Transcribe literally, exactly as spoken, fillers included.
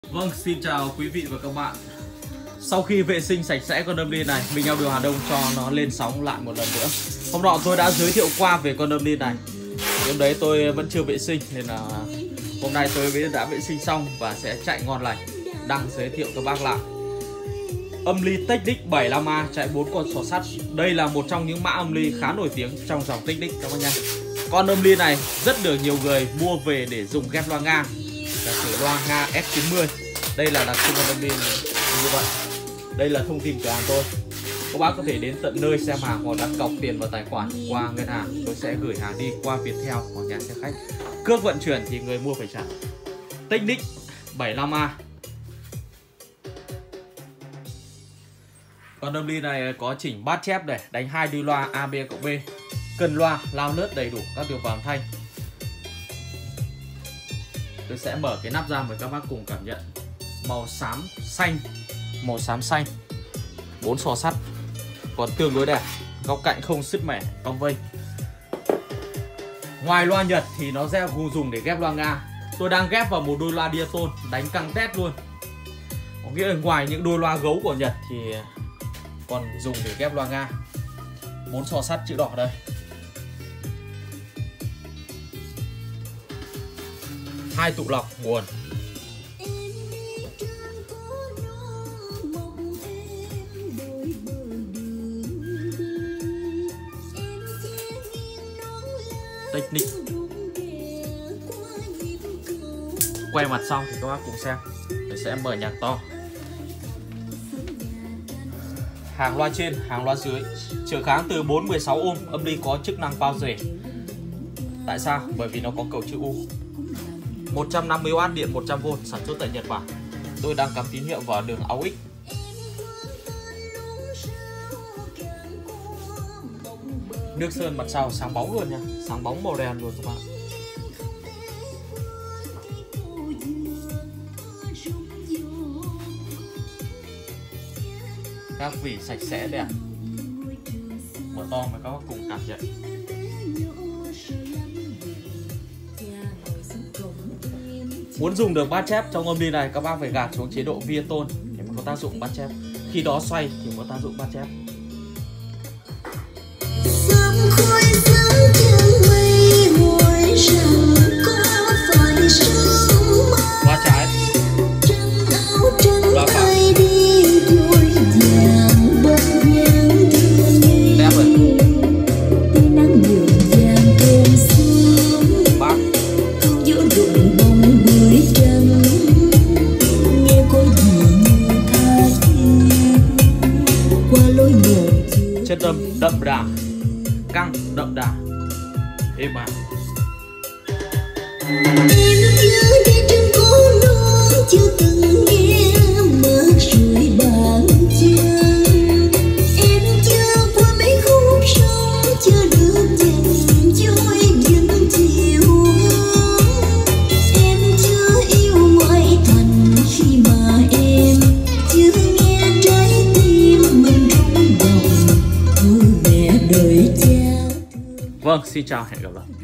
Vâng, xin chào quý vị và các bạn. Sau khi vệ sinh sạch sẽ con đâm ly này, mình Audio Hà Đông cho nó lên sóng lại một lần nữa. Hôm nọ tôi đã giới thiệu qua về con đâm ly này. Hôm đấy tôi vẫn chưa vệ sinh nên là hôm nay tôi đã vệ sinh xong và sẽ chạy ngon lành đăng giới thiệu các bác lại. Âm ly Technic bảy mươi lăm A chạy bốn con sò sắt. Đây là một trong những mã âm ly khá nổi tiếng trong dòng Technic các bác nha. Con âm ly này rất được nhiều người mua về để dùng ghép loa ngang, giả sử loa Nga S chín mươi. Đây là đặc trưng con âm ly như vậy. Đây là thông tin cửa hàng tôi. Các bác có thể đến tận nơi xem hàng hoặc đặt cọc tiền vào tài khoản qua ngân hàng. Tôi sẽ gửi hàng đi qua Viettel hoặc nhà xe khách. Cước vận chuyển thì người mua phải trả. Technic bảy mươi lăm A. Con âm ly này có chỉnh bát chép để đánh hai đuôi loa A B cộng B, cần loa, lao lướt đầy đủ các điều vào âm thanh. Tôi sẽ mở cái nắp ra mời các bác cùng cảm nhận. Màu xám xanh, màu xám xanh, bốn sò sắt còn tương đối đẹp, góc cạnh không sứt mẻ, cong vênh. Ngoài loa Nhật thì nó sẽ dùng để ghép loa Nga. Tôi đang ghép vào một đôi loa diaton đánh căng tét luôn. Có nghĩa là ngoài những đôi loa gấu của Nhật thì còn dùng để ghép loa Nga. Bốn sò sắt chữ đỏ đây. Hai tụ lọc nguồn. Technic. Quay mặt xong thì các bác cùng xem. Tôi sẽ mở nhạc to. Hàng loa trên, hàng loa dưới. Trở kháng từ bốn mười sáu ohm, âm ly có chức năng bao rể. Tại sao? Bởi vì nó có cầu chữ U. một trăm năm mươi oát điện một trăm vôn, sản xuất tại Nhật Bản. Tôi đang cắm tín hiệu vào đường a u ích. Nước sơn mặt sau sáng bóng luôn nha, sáng bóng màu đen luôn các bạn. Các vỉ sạch sẽ đẹp. Mở to mà các bác cùng cảm nhận. Muốn dùng được bát chép trong âm ly này, các bác phải gạt xuống chế độ viaton để mà có tác dụng bát chép. Khi đó xoay thì có tác dụng bát chép. Loa trái, loa phải. Đẹp rồi. Bát. Chất âm đậm đà, căng đậm đà, êm ái. Em chưa đi trên phố lớn, chưa từng nghe mơ rơi bàn chân. Em chưa qua mấy khúc sông, chưa được dành trôi những chiều. Em chưa yêu ngoại thành khi mà em chưa nghe trái tim mình rung động. Ôi mẹ đời cha. Vâng, xin chào, hẹn gặp lại.